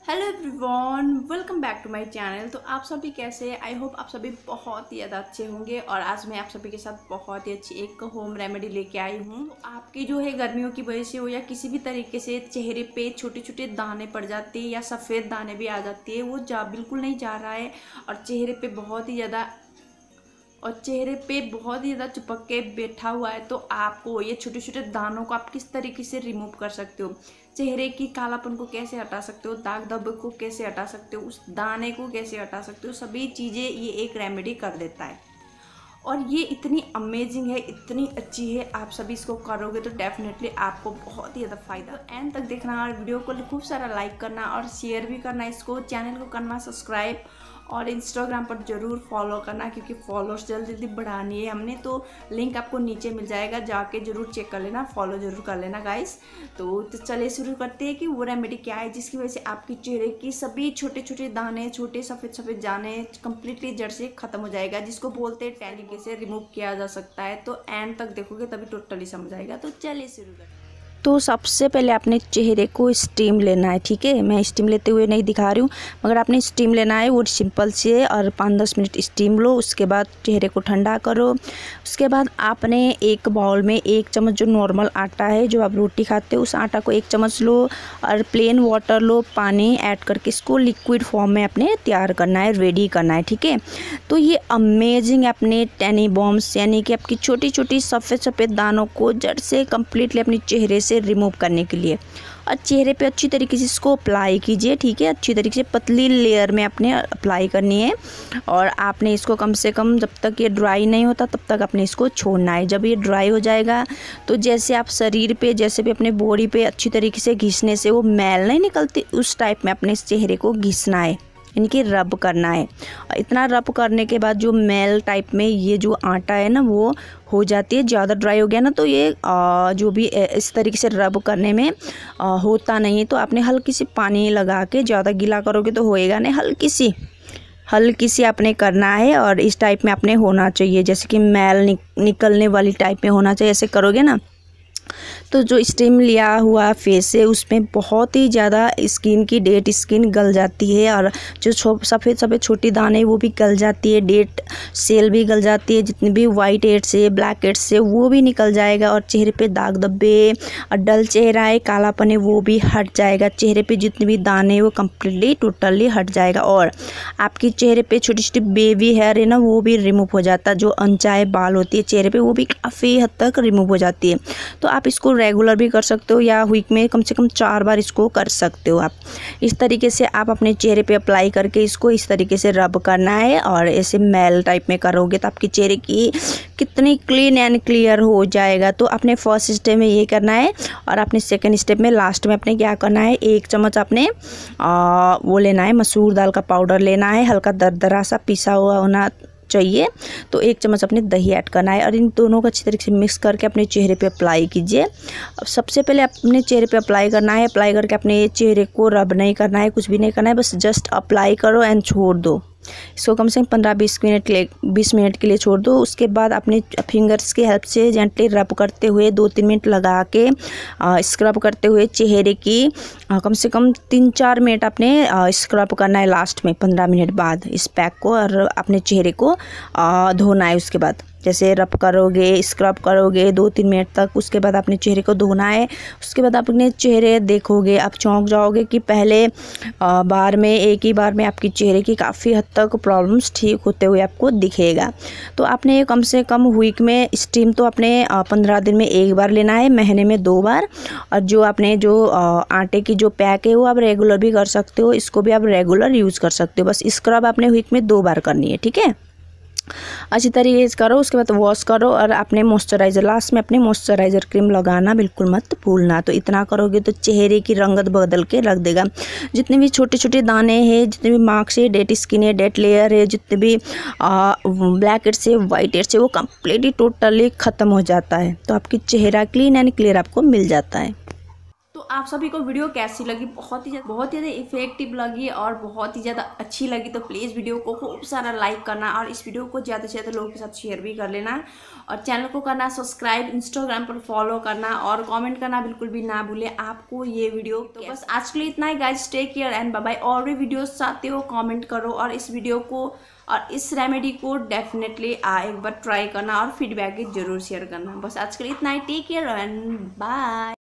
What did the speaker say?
Hello everyone, welcome back to my channel. तो आप सभी कैसे हैं? आई होप आप सभी बहुत ही ज़्यादा अच्छे होंगे। और आज मैं आप सभी के साथ बहुत ही अच्छी एक होम रेमेडी लेके आई हूँ। तो आपकी जो है गर्मियों की वजह से हो या किसी भी तरीके से चेहरे पे छोटे छोटे दाने पड़ जाते हैं या सफ़ेद दाने भी आ जाती है, वो बिल्कुल नहीं जा रहा है और चेहरे पे बहुत ही ज़्यादा चिपक के बैठा हुआ है, तो आपको ये छोटे छोटे दानों को आप किस तरीके से रिमूव कर सकते हो, चेहरे की कालापन को कैसे हटा सकते हो, दाग धब्बे को कैसे हटा सकते हो, उस दाने को कैसे हटा सकते हो, सभी चीज़ें ये एक रेमेडी कर देता है। और ये इतनी अमेजिंग है, इतनी अच्छी है, आप सभी इसको करोगे तो डेफिनेटली आपको बहुत ही ज़्यादा फ़ायदा। एंड तक देखना और वीडियो को खूब सारा लाइक करना और शेयर भी करना, इसको चैनल को करना सब्सक्राइब और इंस्टाग्राम पर ज़रूर फॉलो करना, क्योंकि फॉलोअर्स जल्दी जल्दी बढ़ानी है हमने। तो लिंक आपको नीचे मिल जाएगा, जाके ज़रूर चेक कर लेना, फॉलो ज़रूर कर लेना गाइस। तो चलिए शुरू करते हैं कि वो रेमेडी क्या है जिसकी वजह से आपके चेहरे की सभी छोटे छोटे दाने, छोटे सफ़ेद सफ़ेद दाने कंप्लीटली जड़ से ख़त्म हो जाएगा, जिसको बोलते हैं टैनिके से रिमूव किया जा सकता है। तो एंड तक देखोगे तभी टोटली समझ आएगा। तो चलिए शुरू करते हैं। तो सबसे पहले आपने चेहरे को स्टीम लेना है, ठीक है। मैं स्टीम लेते हुए नहीं दिखा रही हूँ, मगर आपने स्टीम लेना है, वो सिंपल से। और 5-10 मिनट स्टीम लो, उसके बाद चेहरे को ठंडा करो। उसके बाद आपने एक बाउल में 1 चम्मच जो नॉर्मल आटा है, जो आप रोटी खाते हो, उस आटा को 1 चम्मच लो और प्लेन वाटर लो, पानी ऐड करके इसको लिक्विड फॉर्म में अपने तैयार करना है, रेडी करना है, ठीक है। तो ये अमेजिंग अपने टैनी बॉम्ब्स यानी कि आपकी छोटी छोटी सफ़ेद सफ़ेद दानों को जड़ से कम्प्लीटली अपने चेहरे से रिमूव करने के लिए। और चेहरे पे अच्छी तरीके से इसको अप्लाई कीजिए, ठीक है। अच्छी तरीके से पतली लेयर में आपने अप्लाई करनी है। और आपने इसको कम से कम जब तक ये ड्राई नहीं होता तब तक आपने इसको छोड़ना है। जब ये ड्राई हो जाएगा तो जैसे आप शरीर पे, जैसे भी अपने बॉडी पे अच्छी तरीके से घिसने से वो मैल नहीं निकलती, उस टाइप में अपने चेहरे को घिसना है, इनकी रब करना है। इतना रब करने के बाद जो मेल टाइप में ये जो आटा है ना वो हो जाती है। ज़्यादा ड्राई हो गया ना तो ये जो भी इस तरीके से रब करने में होता नहीं है। तो आपने हल्की सी पानी लगा के, ज़्यादा गीला करोगे तो होएगा नहीं, हल्की सी आपने करना है। और इस टाइप में आपने होना चाहिए, जैसे कि मैल निकलने वाली टाइप में होना चाहिए। ऐसे करोगे ना तो जो स्टीम लिया हुआ फेस है उसमें बहुत ही ज़्यादा स्किन की डेड स्किन गल जाती है, और जो सफ़ेद सफ़ेद छोटी दाने वो भी गल जाती है, डेड सेल भी गल जाती है, जितनी भी वाइट हेड्स है, ब्लैक हेड्स है, वो भी निकल जाएगा। और चेहरे पे दाग धब्बे और डल चेहरा है, कालापन है, वो भी हट जाएगा। चेहरे पे जितने भी दाने वो कम्प्लीटली टोटली हट जाएगा। और आपकी चेहरे पे छोटी छोटी बेबी हेयर है ना, वो भी रिमूव हो जाता है। जो अनचाहे बाल होती है चेहरे पे, वो भी काफ़ी हद तक रिमूव हो जाती है। तो आप इसको रेगुलर भी कर सकते हो या वीक में कम से कम 4 बार इसको कर सकते हो आप। इस तरीके से आप अपने चेहरे पे अप्लाई करके इसको इस तरीके से रब करना है। और ऐसे मैल टाइप में करोगे तो आपके चेहरे की कितनी क्लीन एंड क्लियर हो जाएगा। तो अपने फर्स्ट स्टेप में ये करना है। और अपने सेकंड स्टेप में लास्ट में अपने क्या करना है, 1 चम्मच आपने वो लेना है, मसूर दाल का पाउडर लेना है, हल्का दरदरा सा पिसा हुआ होना चाहिए। तो 1 चम्मच अपने दही ऐड करना है और इन दोनों को अच्छी तरीके से मिक्स करके अपने चेहरे पे अप्लाई कीजिए। अब सबसे पहले अपने चेहरे पे अप्लाई करना है। अप्लाई करके अपने चेहरे को रब नहीं करना है, कुछ भी नहीं करना है, बस जस्ट अप्लाई करो एंड छोड़ दो। इसको कम से कम 15-20 मिनट के लिए छोड़ दो। उसके बाद अपने फिंगर्स की हेल्प से जेंटली रब करते हुए 2-3 मिनट लगा के स्क्रब करते हुए चेहरे की कम से कम 3-4 मिनट अपने स्क्रब करना है। लास्ट में 15 मिनट बाद इस पैक को और अपने चेहरे को धोना है। उसके बाद जैसे रब करोगे, स्क्रब करोगे 2-3 मिनट तक, उसके बाद अपने चेहरे को धोना है। उसके बाद अपने चेहरे देखोगे, आप चौंक जाओगे कि पहले बार में, एक ही बार में आपकी चेहरे की काफ़ी हद तक प्रॉब्लम्स ठीक होते हुए आपको दिखेगा। तो आपने कम से कम वीक में स्टीम तो अपने 15 दिन में 1 बार लेना है, महीने में 2 बार। और जो आपने जो आटे की जो पैक है वो आप रेगुलर भी कर सकते हो, इसको भी आप रेगुलर यूज़ कर सकते हो। बस स्क्रब आपने वीक में 2 बार करनी है, ठीक है। अच्छी तरीके से करो, उसके बाद वॉश करो और अपने मॉइस्चराइज़र, लास्ट में अपने मॉइस्चराइज़र क्रीम लगाना बिल्कुल मत भूलना। तो इतना करोगे तो चेहरे की रंगत बदल के रख देगा। जितने भी छोटे छोटे दाने हैं, जितने भी मार्क्स है, डेड स्किन है, डेड लेयर है, जितने भी ब्लैक हेड्स है, वाइट हेड्स है, वो कम्प्लीटली टोटली ख़त्म हो जाता है। तो आपकी चेहरा क्लीन एंड क्लियर आपको मिल जाता है। तो आप सभी को वीडियो कैसी लगी, बहुत ही ज़्यादा इफेक्टिव लगी और बहुत ही ज़्यादा अच्छी लगी तो प्लीज़ वीडियो को खूब सारा लाइक करना और इस वीडियो को ज़्यादा से ज़्यादा लोगों के साथ शेयर भी कर लेना और चैनल को करना सब्सक्राइब, इंस्टाग्राम पर फॉलो करना और कमेंट करना बिल्कुल भी ना भूलें आपको ये वीडियो। तो बस आज के लिए इतना ही guys, take care and bye bye. और भी वीडियोस चाहते हो कमेंट करो और इस वीडियो को और इस रेमेडी को डेफिनेटली एक बार ट्राई करना और फीडबैक जरूर शेयर करना। बस आज के लिए इतना ही, टेक केयर एंड बाय।